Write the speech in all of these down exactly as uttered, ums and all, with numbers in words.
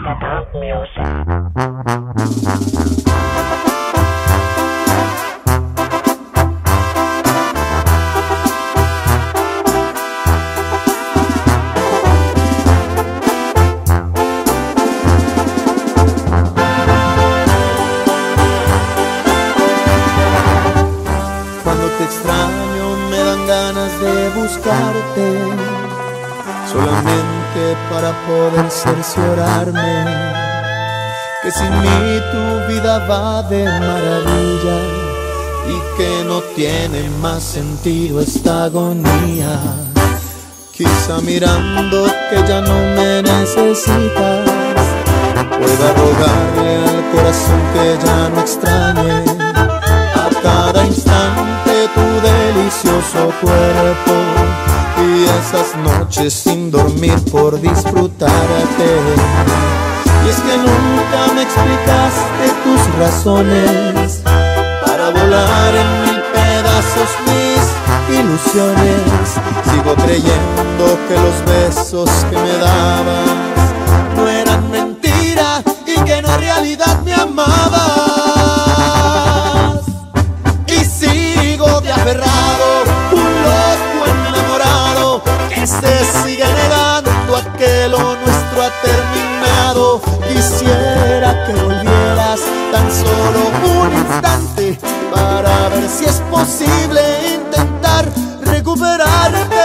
Cuando te extraño me dan ganas de buscarte, solamente para poder cerciorarme que sin mí tu vida va de maravilla y que no tiene más sentido esta agonía. Quizá mirando que ya no me necesitas, pueda rogarle al corazón que ya no extrañe a cada instante tu delicioso cuerpo y esas noches sin dormir por disfrutarte. Y es que nunca me explicaste tus razones para volar en mil pedazos mis ilusiones. Sigo creyendo que los besos que me dabas no eran mentira y que en realidad me amabas. Y sigo de aferrado, un loco enamorado que se sigue negando a que lo nuestro ha terminado. Quisiera que volvieras tan solo un instante para ver si es posible intentar recuperarte.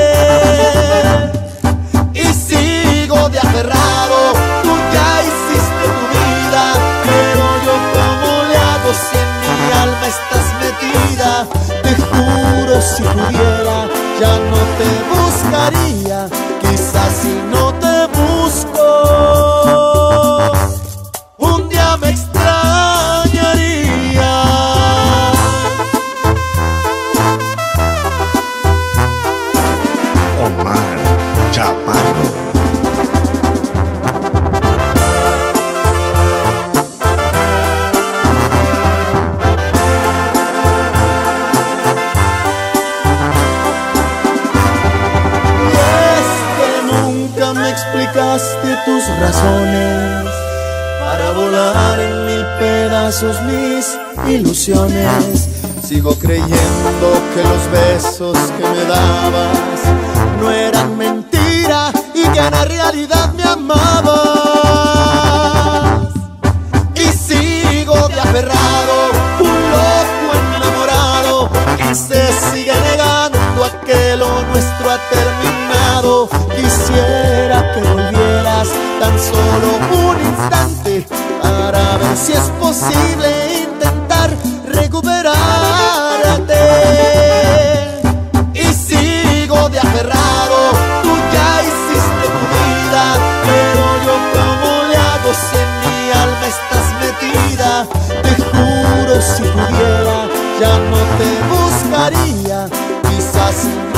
Y sigo de aferrado, tú ya hiciste tu vida, pero yo cómo le hago si en mi alma estás metida. Te juro, si pudiera ya no te buscaría, quizás si no te busco un día me extrañaría. Omar Chaparro. Me explicaste tus razones para volar en mil pedazos mis ilusiones. Sigo creyendo que los besos que me dabas no eran mentira y que en la realidad me amabas. Y sigo de aferrado, un loco enamorado que se sigue negando a que lo nuestro ha terminado. Quisiera que volvieras tan solo un instante para ver si es posible intentar recuperarte. Y sigo de aferrado, tú ya hiciste tu vida, pero yo cómo le hago si en mi alma estás metida. Te juro, si pudiera ya no te buscaría, quizás